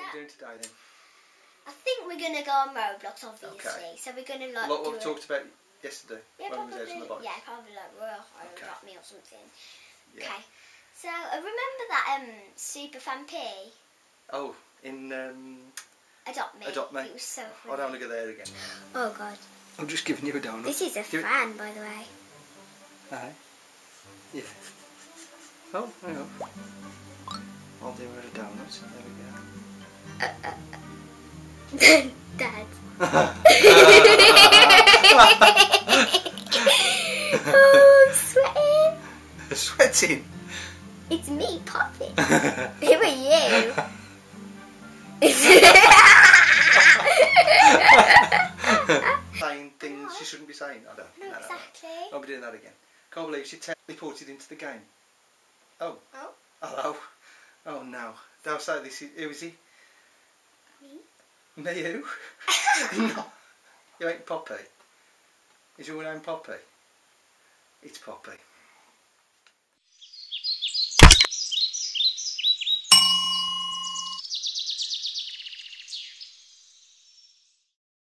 we doing today then? I think we're going to go on Roblox, obviously. Okay. So we're going to like What we talked about yesterday yeah, when we was out on the bike. Yeah, probably like Adopt Me or something. Yeah. Okay. So remember that Super Fan P? Oh, in Adopt Me. Adopt Me. It was so I funny. don't want to go there again. Oh God. I'm just giving you a donut. This is a fan, by the way. Aye. Yeah. Oh, hang on. I'll do her a donut. There we go. Dad. Oh, I'm sweating. Sweating. It's me, Poppy. Who are you? Saying things she shouldn't be saying. I don't. No, exactly. No. I'll be doing that again. Can't believe she teleported into the game. Oh. Oh. Hello. Oh no. They'll say this is. Who is he? Me. Me who? No. You ain't Poppy. Is your name Poppy? It's Poppy.